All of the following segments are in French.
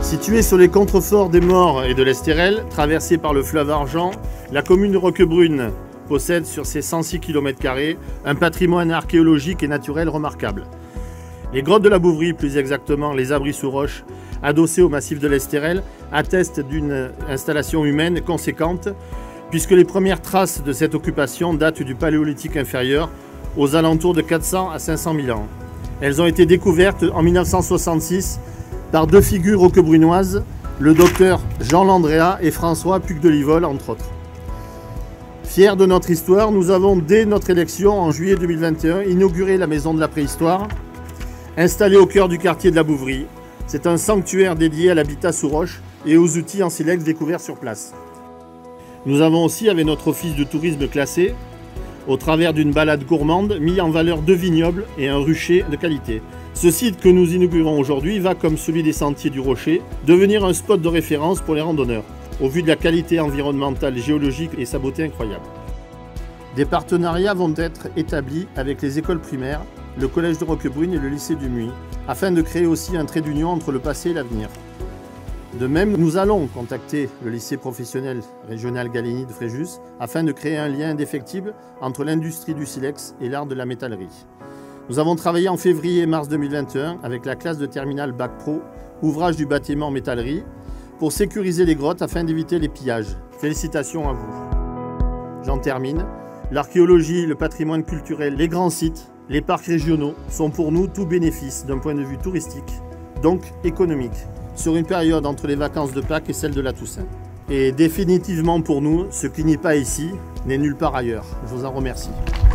Située sur les contreforts des Maures et de l'Estérel, traversée par le fleuve Argent, la commune de Roquebrune possède sur ses 106 km² un patrimoine archéologique et naturel remarquable. Les grottes de la Bouvrie, plus exactement les abris sous roche, adossés au massif de l'Estérel, attestent d'une installation humaine conséquente, puisque les premières traces de cette occupation datent du Paléolithique inférieur, aux alentours de 400 à 500 000 ans. Elles ont été découvertes en 1966 par deux figures roquebrunoises, le docteur Jean Landrea et François Puc de Livol, entre autres. Fiers de notre histoire, nous avons, dès notre élection en juillet 2021, inauguré la Maison de la Préhistoire, installée au cœur du quartier de la Bouvrie. C'est un sanctuaire dédié à l'habitat sous roche et aux outils en silex découverts sur place. Nous avons aussi, avec notre office de tourisme classé, au travers d'une balade gourmande, mis en valeur deux vignobles et un rucher de qualité. Ce site que nous inaugurons aujourd'hui va, comme celui des Sentiers du Rocher, devenir un spot de référence pour les randonneurs, au vu de la qualité environnementale, géologique et sa beauté incroyable. Des partenariats vont être établis avec les écoles primaires, le collège de Roquebrune et le lycée du Muy, afin de créer aussi un trait d'union entre le passé et l'avenir. De même, nous allons contacter le lycée professionnel régional Gallieni de Fréjus afin de créer un lien indéfectible entre l'industrie du silex et l'art de la métallerie. Nous avons travaillé en février et mars 2021 avec la classe de terminale Bac Pro, ouvrage du bâtiment métallerie, pour sécuriser les grottes afin d'éviter les pillages. Félicitations à vous. J'en termine. L'archéologie, le patrimoine culturel, les grands sites, les parcs régionaux sont pour nous tout bénéfice d'un point de vue touristique, donc économique, sur une période entre les vacances de Pâques et celle de la Toussaint. Et définitivement pour nous, ce qui n'est pas ici n'est nulle part ailleurs. Je vous en remercie.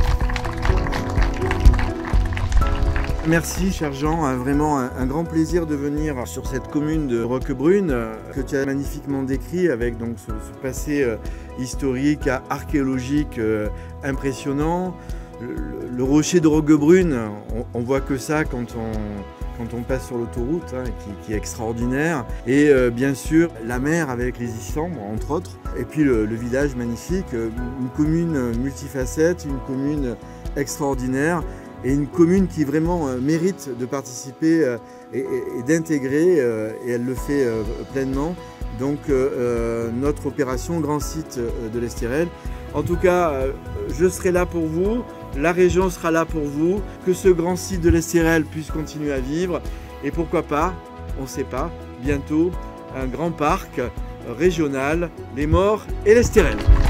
Merci cher Jean, vraiment un grand plaisir de venir sur cette commune de Roquebrune que tu as magnifiquement décrit avec donc ce passé historique, archéologique impressionnant. Le rocher de Roquebrune, on voit que ça quand on passe sur l'autoroute, hein, qui est extraordinaire. Et bien sûr la mer avec les Issambres entre autres. Et puis le village magnifique, une commune multifacette, une commune extraordinaire. Et une commune qui vraiment mérite de participer et d'intégrer, et elle le fait pleinement, donc notre opération Grand Site de l'Estérel. En tout cas, je serai là pour vous, la région sera là pour vous, que ce Grand Site de l'Estérel puisse continuer à vivre, et pourquoi pas, on ne sait pas, bientôt, un grand parc régional, les Maures et l'Estérel.